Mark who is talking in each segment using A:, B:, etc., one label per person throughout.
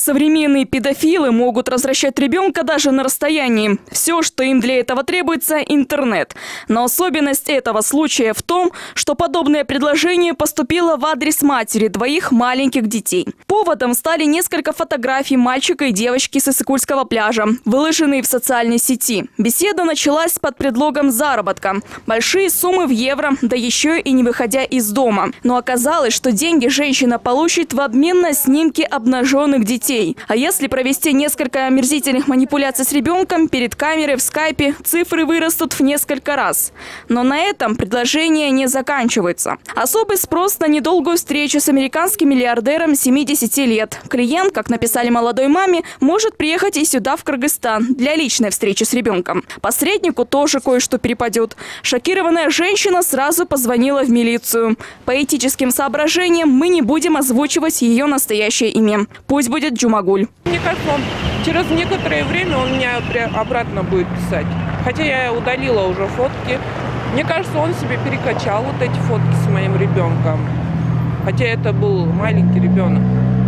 A: Современные педофилы могут развращать ребенка даже на расстоянии. Все, что им для этого требуется – интернет. Но особенность этого случая в том, что подобное предложение поступило в адрес матери двоих маленьких детей. Поводом стали несколько фотографий мальчика и девочки с Иссык-Кульского пляжа, выложенные в социальной сети. Беседа началась под предлогом заработка. Большие суммы в евро, да еще и не выходя из дома. Но оказалось, что деньги женщина получит в обмен на снимки обнаженных детей. А если провести несколько омерзительных манипуляций с ребенком перед камерой в скайпе, цифры вырастут в несколько раз. Но на этом предложение не заканчивается. Особый спрос на недолгую встречу с американским миллиардером 70 лет. Клиент, как написали молодой маме, может приехать и сюда, в Кыргызстан, для личной встречи с ребенком. Посреднику тоже кое-что перепадет. Шокированная женщина сразу позвонила в милицию. По этическим соображениям мы не будем озвучивать ее настоящее имя. Пусть будет Джумагуль.
B: Мне кажется, через некоторое время он меня обратно будет писать. Хотя я удалила уже фотки. Мне кажется, он себе перекачал вот эти фотки с моим ребенком. Хотя это был маленький ребенок.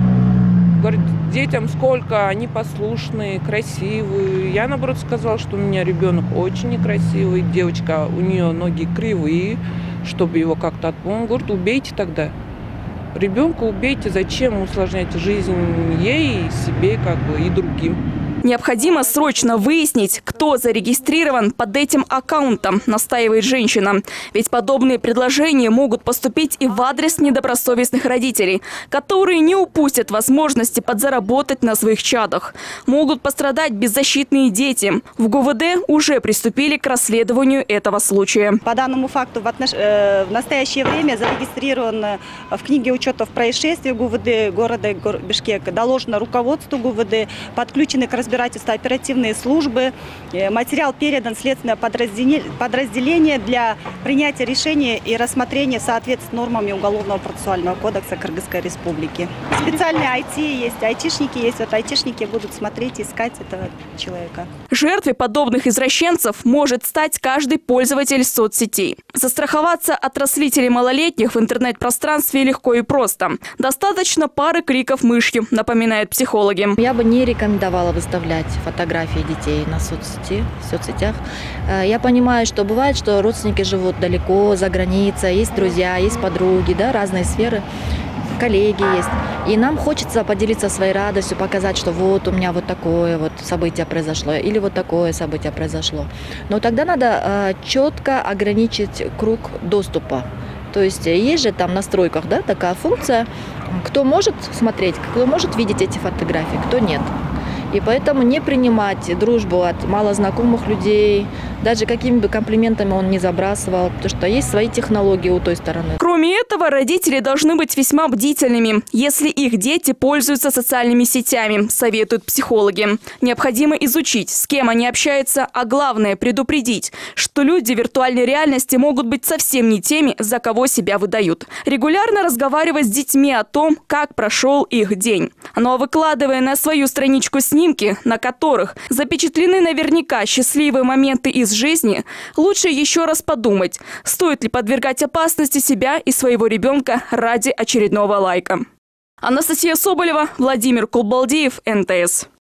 B: Говорит, детям сколько, они послушные, красивые. Я, наоборот, сказала, что у меня ребенок очень некрасивый. Девочка, у нее ноги кривые, чтобы его как-то отпомнить. Он говорит, убейте тогда. Ребенка убейте, зачем усложнять жизнь ей, себе и другим.
A: Необходимо срочно выяснить, кто зарегистрирован под этим аккаунтом, настаивает женщина. Ведь подобные предложения могут поступить и в адрес недобросовестных родителей, которые не упустят возможности подзаработать на своих чадах. Могут пострадать беззащитные дети. В ГУВД уже приступили к расследованию этого случая.
C: По данному факту в настоящее время зарегистрировано в книге учетов происшествий ГУВД города Бишкек, доложено руководству ГУВД, подключены к разбирательству оперативные службы. Материал передан в следственное подразделение для принятия решения и рассмотрения в соответствии с нормами Уголовного процессуального кодекса Кыргызской Республики. Специальные IT есть, айтишники есть. Вот айтишники будут смотреть, искать этого человека.
A: Жертвой подобных извращенцев может стать каждый пользователь соцсетей. Застраховаться от растлителей малолетних в интернет-пространстве легко и просто. Достаточно пары кликов мышью, напоминают психологи.
D: Я бы не рекомендовала выставлять фотографии детей на соцсетях. Я понимаю, что бывает, что родственники живут далеко, за границей, есть друзья, есть подруги, да, разные сферы, коллеги есть. И нам хочется поделиться своей радостью, показать, что вот у меня вот такое вот событие произошло или вот такое событие произошло. Но тогда надо четко ограничить круг доступа. То есть же там в настройках, да, такая функция, кто может смотреть, кто может видеть эти фотографии, кто нет. И поэтому не принимать дружбу от малознакомых людей, даже какими бы комплиментами он ни забрасывал, потому что есть свои технологии у той стороны.
A: Кроме этого, родители должны быть весьма бдительными, если их дети пользуются социальными сетями, советуют психологи. Необходимо изучить, с кем они общаются, а главное предупредить, что люди в виртуальной реальности могут быть совсем не теми, за кого себя выдают. Регулярно разговаривать с детьми о том, как прошел их день. Но выкладывая на свою страничку снимки, на которых запечатлены наверняка счастливые моменты из жизни, лучше еще раз подумать, стоит ли подвергать опасности себя и своего ребенка ради очередного лайка. Анастасия Соболева, Владимир Кулбалдиев, НТС.